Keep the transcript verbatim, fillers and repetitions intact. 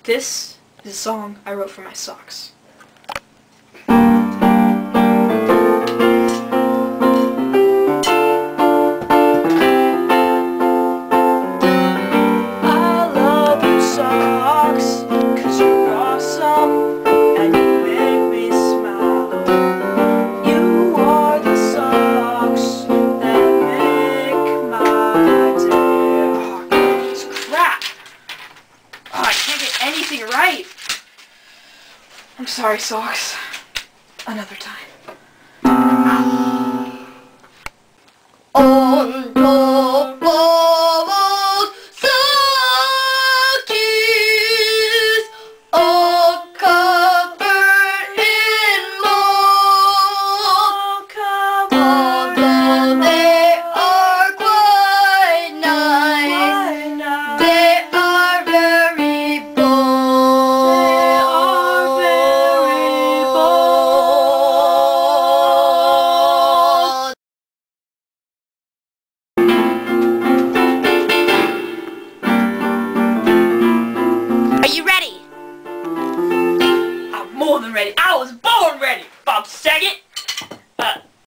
This is a song I wrote for my socks. I love you socks, 'cause you're awesome and you make me smile. You are the socks that make my day. Oh, it's crap. Oh, I can't get anything right. I'm sorry, socks. Another time. On top of old sockies, all covered in mold. Although they are quite nice, they are very bold. They are very bold. Are you ready? I'm more than ready. I was born ready. Bob Saget.